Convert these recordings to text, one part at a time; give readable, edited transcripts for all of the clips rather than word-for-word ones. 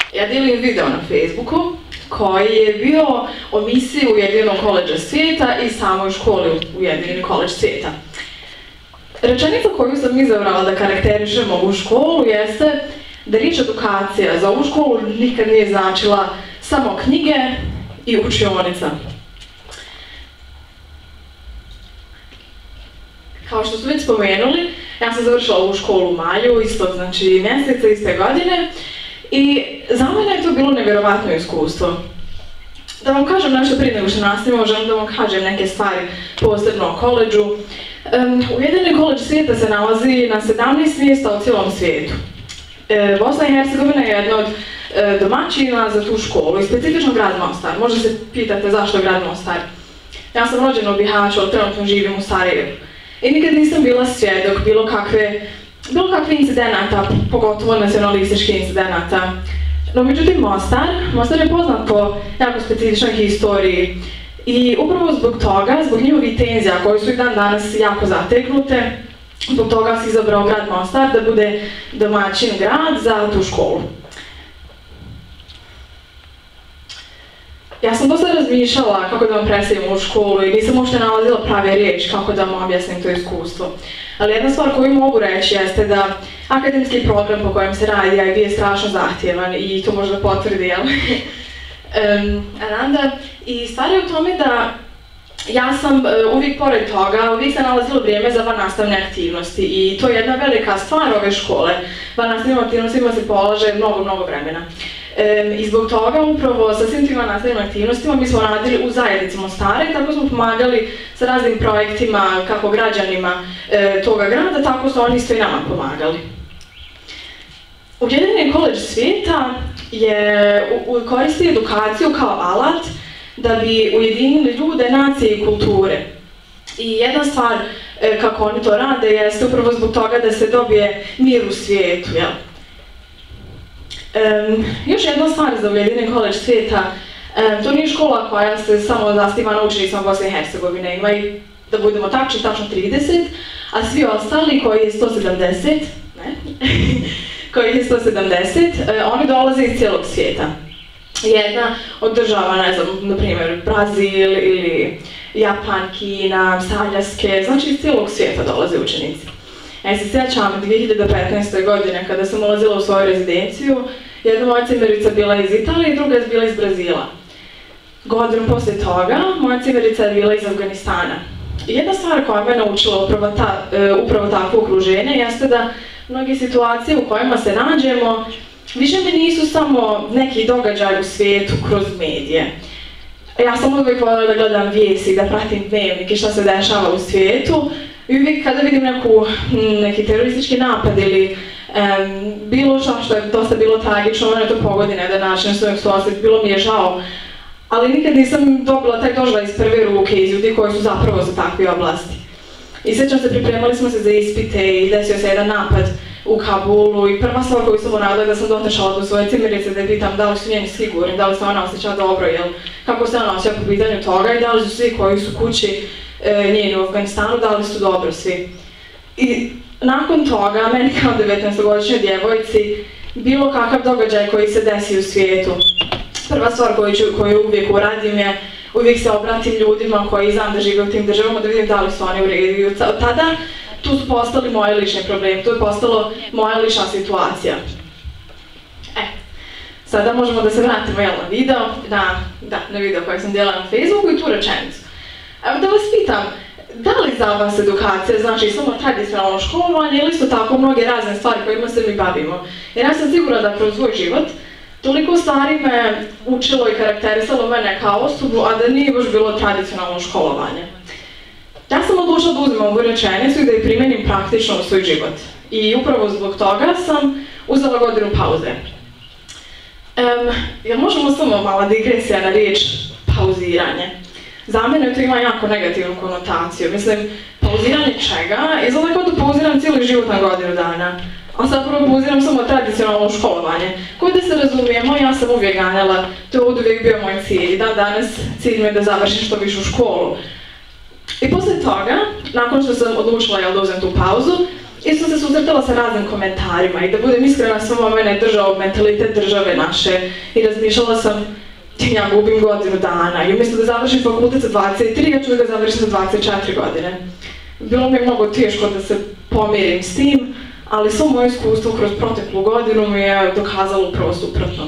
Ja dijelim video na Facebooku koji je bio o misiji Ujedinjenog koledža svijeta i samoj školi Ujedinjeni koledž svijeta. Rečenica koju sam izabrala da karakterišem ovu školu jeste da riječ edukacija za ovu školu nikad nije značila samo knjige i učionica. Kao što su već spomenuli, ja sam završila ovu školu u maju, istog znači mjeseca, iste godine, i za mene je to bilo nevjerovatno iskustvo. Da vam kažem nešto prije nego što nastavimo, želim da vam kažem neke stvari posebno o koledžu. Ujedinjeni koledž svijeta se nalazi na 17 mjesta u cijelom svijetu. Bosna i Hercegovina je jedna od domaćina za tu školu i specifično grad Mostar. Možda se pitate zašto je grad Mostar. Ja sam rođena u Bihaću, ali trenutno živim u Sarajevu. I nikad nisam bila svjedok bilo kakve incidenata, pogotovo nacionalističkih incidenata. No međutim, Mostar je poznat po jako specifičnoj historiji i upravo zbog toga, zbog njihovih tenzija koje su i dan danas jako zategnute, zbog toga se izabrao grad Mostar da bude domaćin grad za tu školu. Ja sam dosta razmišljala kako da vam predstavim ovu školu i nisam uopšte nalazila prave riječi kako da vam objasnim to iskustvo. Ali jedna stvar koju mogu reći jeste da akademski program po kojem se radi je strašno zahtjevan i to možda potvrdi, jel? Ananda. I stvar je u tome da ja sam uvijek pored toga, uvijek se nalazilo vrijeme za vannastavne aktivnosti i to je jedna velika stvar ove škole. Vannastavnim aktivnostima se polaže mnogo vremena. I zbog toga upravo sa svim tim vannastavnim aktivnostima mi smo radili u zajednici Mostara i tako smo pomagali sa raznim projektima kako građanima toga grada, tako su oni isto i nama pomagali. Ujedinjeni koledž svijeta koristi edukaciju kao alat da bi ujedinili ljude, nacije i kulture. I jedna stvar kako oni to rade jeste upravo zbog toga da se dobije mir u svijetu, jel? Još jedna stvar za Ujedinjeni koledž svijeta, to nije škola koja se samo zasniva na učenicima Bosne i Hercegovine, ima i, da budemo tačno 30, a svi ostali koji je 170, oni dolaze iz cijelog svijeta. Jedna od država, ne znam, na primjer Brazil ili Japan, Kina, Saljaske, znači iz cijelog svijeta dolaze učenici. Ja se sjećam 2015. godine kada sam ulazila u svoju rezidenciju, jedna moja cimerica bila iz Italije i druga je bila iz Brazila. Godinu poslije toga, moja cimerica je bila iz Afganistana. I jedna stvar koja me naučila upravo takvo okruženje jeste da mnoge situacije u kojima se nađemo više mi nisu samo neki događaj u svijetu kroz medije. Ja sam uvijek voljela da gledam vijesti, da pratim dnevnike šta se dešava u svijetu i uvijek kada vidim neki teroristički napad ili bilo što je dosta bilo tragično, ono je to pogodi na jedan način, bilo mi je žao, ali nikad nisam dobila taj doživljaj iz prve ruke, iz ljudi koji su zapravo za takve oblasti. I sjećam se, pripremali smo se za ispite i desio se jedan napad u Kabulu i prva stvar koju sam uradila je da sam dotrčala do svoje cimerice da je pitam da li su njeni sigurni, da li se ona osjeća dobro, kako se ona osjeća po pitanju toga i da li su svi koji su kući njeni u Afganistanu, da li su dobro svi. I nakon toga, meni kao 19-godišnjoj djevojci, bilo kakav događaj koji se desi u svijetu, prva stvar koju uvijek uradim je uvijek se obratim ljudima koji znam da žive u tim državama da vidim da li su oni u redu. Od tada tu su postali moji lični problemi, tu je postalo moja lična situacija. Sada možemo da se vratimo na video, na video koji sam dijelila na Facebooku i tu rečenicu. Evo da vas pitam, da li za vas edukacija znači samo tradicionalno školovanje ili isto tako mnoge razne stvari kojima se mi bavimo? Jer ja sam sigurna da kroz svoj život toliko stvari me učilo i karakterisalo mene kao osobu, a da nije baš bilo tradicionalno školovanje. Ja sam odlučila da uzmem ovu rečenicu i da je primenim praktično u svoj život. I upravo zbog toga sam uzela godinu pauze. Jel možemo samo mala digresija na riječ pauziranje? Za mene to ima jako negativnu konotaciju. Mislim, pauziranje čega? Izgleda kao da pauziram cijeli život na godinu dana. A zapravo pauziram samo tradicionalno školovanje. Kao da se razumijemo, ja sam uvijek ganjala, to je uvijek bio moj cilj. Danas cilj mi je da završim što više u školu. I poslije toga, nakon što sam odlučila da uzem tu pauzu, Isto se susretala sa raznim komentarima i da budem iskrena, samo mene držao mentalitet države naše i razmišljala sam, ja gubim godinu dana i umjesto da završim fakultet sa 23, ja ću da ga završim sa 24 godine. Bilo mi je mnogo teško da se pomirim s tim, ali svo moje iskustvo kroz proteklu godinu mi je dokazalo upravo suprotno.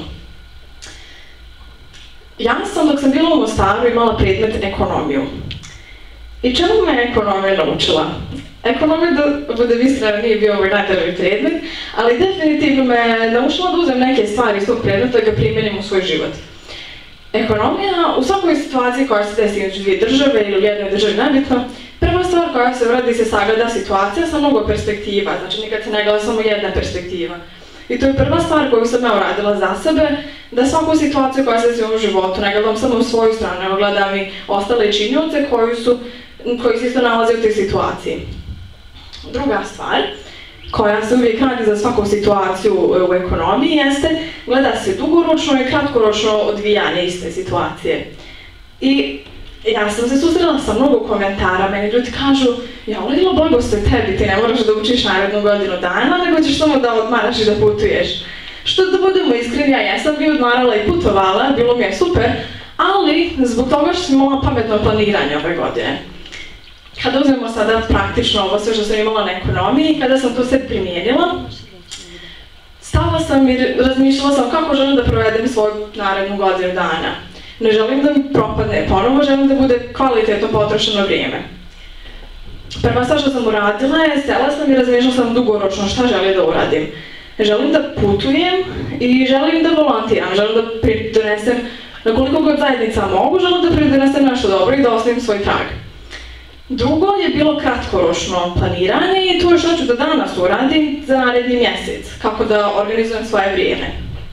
Ja sam, dok sam bila u Mostaru, imala predmet ekonomiju. I čemu me ekonomija naučila? Ekonomija, da budem iskrena, nije bio ovaj najdraži predmet, ali definitivno me naučila da uzem neke stvari iz tog predmeta i ga primjenim u svoj život. Ekonomija, u svakoj situaciji koja se desi između dvije države ili u jednoj državi, nebitno, prva stvar koja se uradi se sagleda situacija sa mnogo perspektiva, znači nikad se ne gleda samo jedna perspektiva. I to je prva stvar koju sam ja uradila za sebe, da svaku situaciju koja se desi u mom životu ne gledam samo u svoju stranu, nego gledam i ostale činioce koji se isto nalaze u toj situaciji. Druga stvar, koja se uvijek radi za svaku situaciju u ekonomiji, jeste gleda se dugoročno i kratkoročno odvijanje iste situacije. I ja sam se susrela sa mnogo komentara, meni ljudi kažu, ja Lejla, blagoslov tebi, ti ne moraš da učiš narednu godinu dana, nego ćeš samo da odmaraš i da putuješ. Što da budemo iskreni, ja jesam bi odmarala i putovala, bilo mi je super, ali zbog toga što sam imala pametno planiranje ove godine. Kada uzmemo sada praktično ovo sve što sam imala na ekonomiji, kada sam to sve primijenila, stala sam i razmišljala sam kako želim da provedem svoju narednu godinu dana. Ne želim da mi propadne ponovo, želim da bude kvalitetno potrošeno vrijeme. Prva stvar što sam uradila je, sela sam i razmišljala sam dugoročno šta želim da uradim. Želim da putujem i želim da volontiram, želim da pridonesem na koliko god zajednica mogu, želim da pridonesem nešto dobro i da ostavim svoj trag. Drugo je bilo kratkoročno planiranje i to je što ću da danas uradim za naredni mjesec, kako da organizujem svoje vrijeme.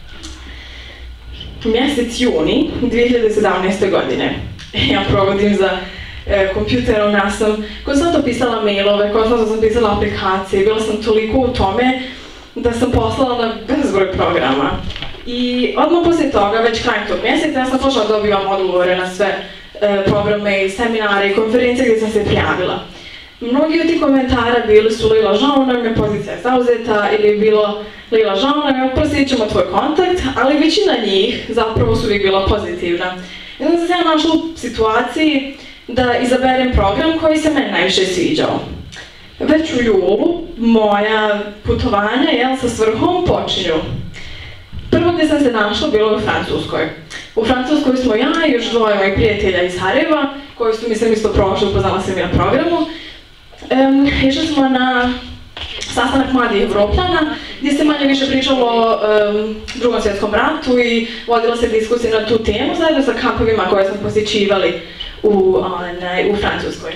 Mjesec juni 2017. godine ja provodim za kompjuterom, ja sam konstantno pisala mailove, konstantno sam pisala aplikacije, bila sam toliko u tome da sam poslala na bezbroj programa. I odmah poslije toga, već krajem tog mjeseca, ja sam počela da dobivam odgovore na sve programe i seminare i konferencije gdje sam se prijavila. Mnogi od tih komentara bili su Lejla, žao nam je, pozicija je zauzeta, ili je bilo Lejla, žao nam je, proslijedit ćemo tvoj kontakt, ali većina njih zapravo su uvijek bila pozitivna. I onda sam se ja našla u situaciji da izaberem program koji se meni najviše sviđao. Već u julu moja putovanja sa svrhom počinju. Prvo gdje sam se našla bilo u Francuskoj. U Francuskoj smo ja i još dvoje mojih prijatelja iz Sarajeva, koji su, mislim, isto prošli, upoznala sam i na programu. Išli smo na sastanak mladih Evropljana, gdje se manje više pričalo o Drugom svjetskom ratu i vodila se diskusija na tu temu zajedno sa kampovima koje smo posjećivali u Francuskoj.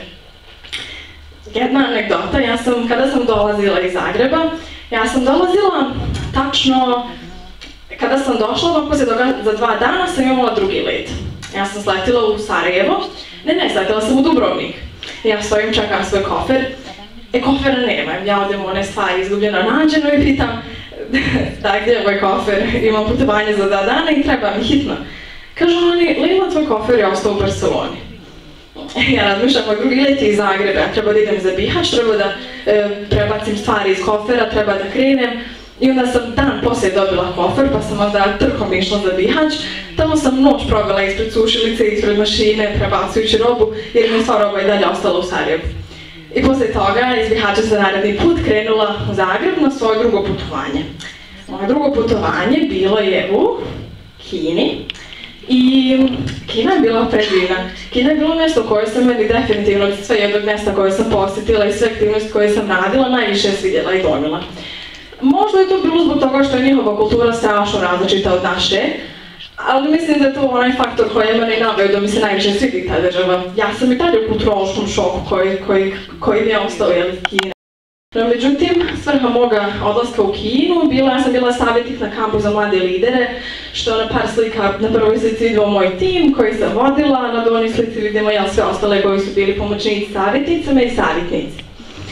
Jedna anegdota, kada sam dolazila iz Zagreba, ja sam dolazila tačno, kada sam došla, poslije toga za 2 dana sam imala drugi let. Ja sam sletila u Sarajevo, sletila sam u Dubrovnik. Ja stojim, čekam svoj kofer, kofera nemam, ja odem u one stvari izgubljeno nađeno i pitam da, gdje je moj kofer, imam putovanje za 2 dana i treba mi hitno. Kažu oni, Lejla, tvoj kofer je ostao u Barceloni. Ja razmišljam, moj drugi let je iz Zagreba, ja treba da idem za Bihać, treba da prebacim stvari iz kofera, treba da krenem. I onda sam dan poslije dobila kofer, pa sam onda trkom išla za Bihać. Tamo sam noć provela ispred sušilice, ispred mašine, prebacujući robu, jer mi je sva roba i dalje ostala u Sarajevu. I poslije toga iz Bihaća sam naredni put krenula u Zagreb na svoje drugo putovanje. Moje drugo putovanje bilo je u Kini. I Kina je bila predivna. Kina je bilo mjesto koje sam meni definitivno od sve jednog mjesta koje sam posjetila i sve aktivnosti koje sam radila najviše svidjela i donijela. Možda je to bilo zbog toga što je njihova kultura strašno različita od naše, ali mislim da je to onaj faktor koji je mene naveo da mi se najviše svidi ta država. Ja sam i dalje u kulturološkom šoku koji mi je ostao iz Kine. No, međutim, svrha moga odlaska u Kinu ja sam bila savjetnik na kampu za mlade lidere, što na par slika na prvoj slici vidimo moj tim koji sam vodila, na donjoj slici vidimo sve ostale koji su bili pomoćnici savjetnicama i savjetnici.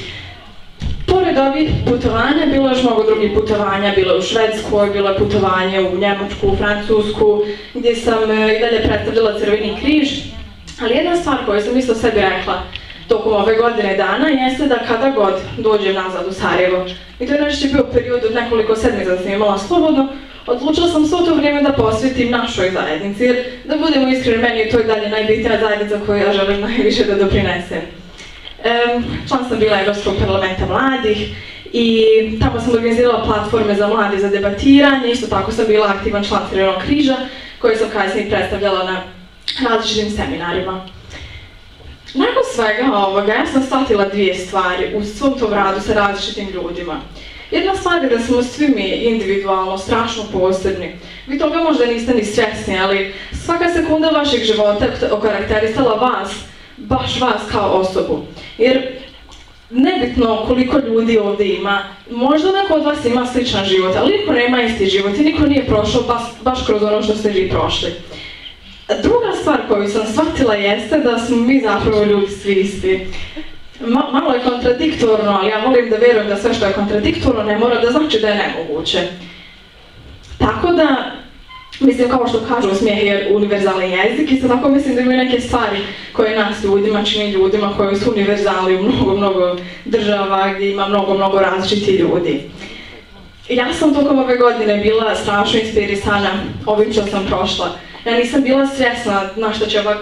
Pored ovih putovanja, bilo je još mnogo drugih putovanja, bilo je u Švedskoj, bilo je putovanje u Njemačku, u Francusku, gdje sam i dalje predstavljala Crveni križ. Ali jedna stvar koju sam isto sebi rekla, tokom ove godine dana jeste da kada god dođem nazad u Sarajevo, i to je najčešće bio period od nekoliko sedmica da sam imala slobodno, odlučila sam svo to vrijeme da posvetim našoj zajednici, jer da budemo iskreni, meni je to i dalje najbitnija zajednica koju ja želim najviše da doprinesem. Član sam bila Evropskog parlamenta mladih i tamo sam organizirala platforme za mlade za debatiranje, isto tako sam bila aktivan član Crvenog križa koji sam kasnije predstavljala na različitim seminarima. Nakon svega ovoga, ja sam shvatila dvije stvari u svom tom radu sa različitim ljudima. Jedna stvar je da smo svi mi individualno strašno posebni. Vi toga možda niste ni svjesni, ali svaka sekunda vašeg života je okarakterisala vas, baš vas kao osobu. Jer nebitno koliko ljudi ovdje ima, možda neko od vas ima sličan život, ali niko nema isti život i niko nije prošao baš kroz ono što ste vi prošli. Druga stvar koju sam shvatila jeste da smo mi zapravo ljudi svi isti. Malo je kontradiktorno, ali ja volim da vjerujem da sve što je kontradiktorno ne mora da znači da je nemoguće. Tako da, mislim, kao što kažu, smijeh je univerzalni jezik i sad tako mislim da imaju neke stvari koje nas ljudima čini ljudima koji su univerzalni u mnogo država gdje ima mnogo različitih ljudi. Ja sam tokom ove godine bila strašno inspirisana ovim što sam prošla. Ja nisam bila svjesna na što će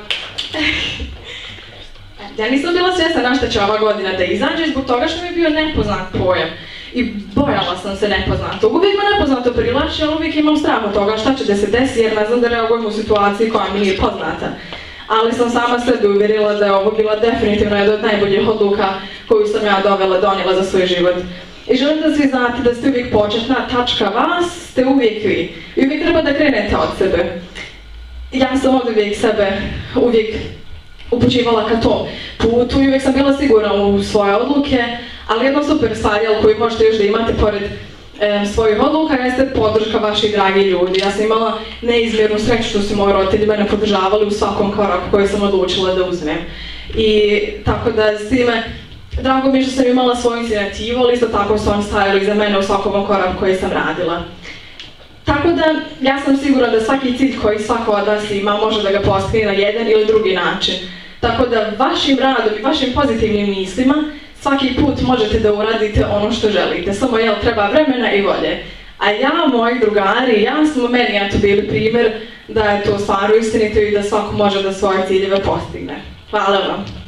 ova godina da izađe zbog toga što mi je bio nepoznat pojam. I bojala sam se nepoznatog. Uvijek me nepoznato privlači, ali uvijek imam strah od toga šta će da se desi jer ne znam da reagujem u situaciji koja mi nije poznata. Ali sam sama sebe uvjerila da je ovo bila definitivno jedna od najboljih odluka koju sam ja donijela za svoj život. I želim da svi znate da ste uvijek početna tačka, vas ste uvijek vi. I uvijek treba da krenete od sebe. Ja sam ovdje uvijek upućivala ka tom putu i uvijek sam bila sigurna u svoje odluke, ali jedna super stvar koju možete još da imate pored svojih odluka jeste podrška vaših dragi ljudi. Ja sam imala neizmjernu sreću što su moji roditelji mene podržavali u svakom koraku koji sam odlučila da uzmem. I tako da s time, drago mi je što sam imala svoju inicijativu, ali isto tako su oni stajali iza mene u svakom koraku koji sam radila. Tako da, ja sam sigurna da svaki cilj koji svako od vas ima može da ga postigne na jedan ili drugi način. Tako da vašim radom i vašim pozitivnim mislima svaki put možete da uradite ono što želite. Samo treba vremena i volje. A ja, moji drugari, meni bili primjer da je to stvarno istinito i da svako može da svoje ciljeve postigne. Hvala vam.